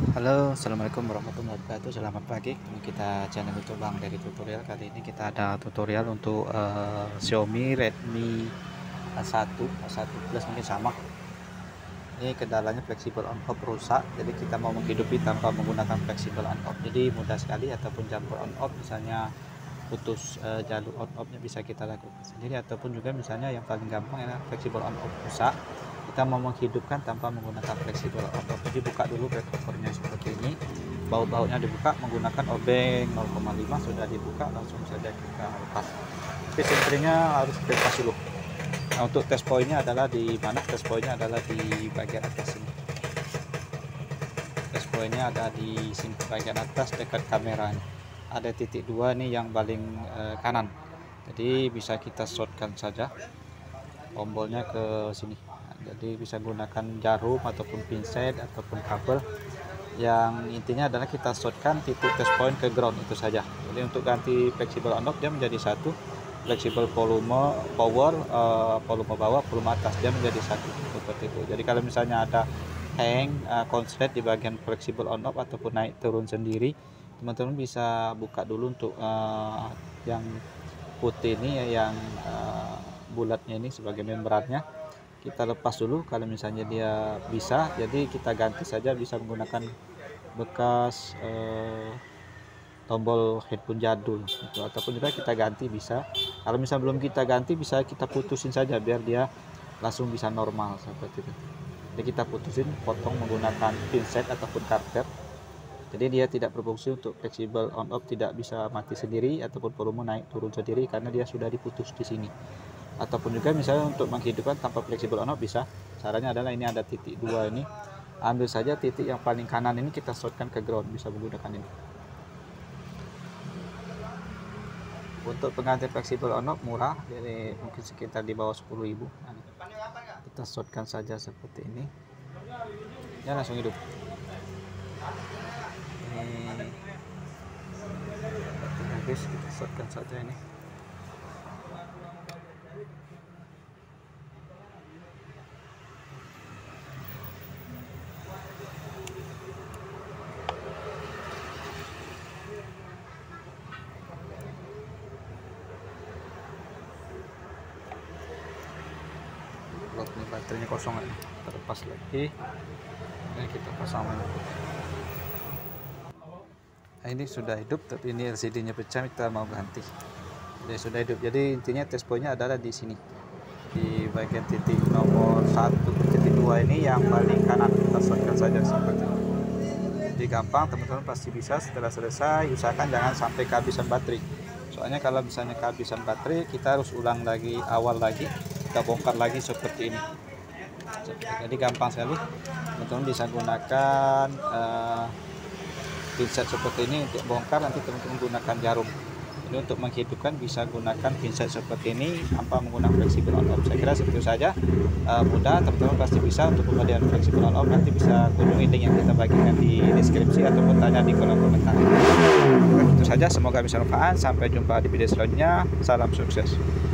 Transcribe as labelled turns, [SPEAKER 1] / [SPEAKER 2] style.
[SPEAKER 1] Halo, assalamualaikum warahmatullahi wabarakatuh. Selamat pagi. Ini kita channel YouTube Bang dari tutorial. Kali ini kita ada tutorial untuk Xiaomi Redmi A1 Plus, mungkin sama. Ini kendalanya fleksibel on off rusak, jadi kita mau menghidupi tanpa menggunakan fleksibel on off. Jadi mudah sekali, ataupun jumper on off, misalnya putus jalur on off-nya bisa kita lakukan sendiri, ataupun juga misalnya yang paling gampang ya fleksibel on off rusak, kita mau menghidupkan tanpa menggunakan fleksibel on off. Jadi buka dulu back covernya seperti ini, baut-bautnya dibuka menggunakan obeng 0,5, sudah dibuka langsung saja kita lepas. Tapi sentrinya harus dilepas dulu. Nah, untuk test pointnya adalah di mana? Test pointnya adalah di bagian atas ini. Test pointnya ada di sini, bagian atas dekat kameranya. Ada titik 2 nih yang paling kanan. Jadi bisa kita shortkan saja tombolnya ke sini. Nah, jadi bisa gunakan jarum ataupun pinset ataupun kabel. Yang intinya adalah kita shortkan titik test point ke ground, itu saja. Jadi untuk ganti fleksibel on off dia menjadi satu, fleksibel volume power, volume bawah, volume atas dia menjadi satu, seperti itu. Jadi kalau misalnya ada hang konslet di bagian fleksibel on off ataupun naik turun sendiri, teman-teman bisa buka dulu untuk yang putih ini ya, yang bulatnya ini sebagai membrannya kita lepas dulu. Kalau misalnya dia bisa, jadi kita ganti saja, bisa menggunakan bekas tombol headphone jadul gitu, ataupun juga kita ganti bisa. Kalau misalnya belum kita ganti, bisa kita putusin saja biar dia langsung bisa normal seperti itu. Jadi kita putusin, potong menggunakan pinset ataupun karpet. Jadi dia tidak berfungsi untuk fleksibel on off, tidak bisa mati sendiri ataupun volume naik turun sendiri karena dia sudah diputus di sini. Ataupun juga misalnya untuk menghidupkan tanpa fleksibel on off bisa. Caranya adalah ini ada titik 2 ini, ambil saja titik yang paling kanan ini, kita shortkan ke ground, bisa menggunakan ini. Untuk pengganti fleksibel on off murah, jadi mungkin sekitar di bawah 10.000. Nah, kita shortkan saja seperti ini, ya langsung hidup. Ini habis, kita shortkan saja ini. Blok ini baterainya kosong ya, terlepas lagi. Ini kita pasang lagi. Nah, ini sudah hidup, tapi ini LCD-nya pecah, kita mau ganti. Jadi sudah hidup. Jadi intinya test point-nya adalah di sini, di bagian titik nomor 1 titik 2 ini yang paling kanan, kita shortkan saja seperti ini. Jadi gampang, teman-teman pasti bisa. Setelah selesai, usahakan jangan sampai kehabisan baterai. Soalnya kalau misalnya kehabisan baterai, kita harus ulang lagi, awal lagi, kita bongkar lagi seperti ini. Jadi gampang sekali, teman-teman bisa gunakan pinset seperti ini untuk bongkar. Nanti teman-teman gunakan jarum. Jadi untuk menghidupkan bisa gunakan pinset seperti ini tanpa menggunakan fleksibel on off. Saya kira seperti itu saja, mudah, teman-teman pasti bisa. Untuk pembelian fleksibel on off nanti bisa kunjungi link yang kita bagikan di deskripsi ataupun tanya di kolom komentar. Itu saja, semoga bisa bermanfaat. Sampai jumpa di video selanjutnya. Salam sukses.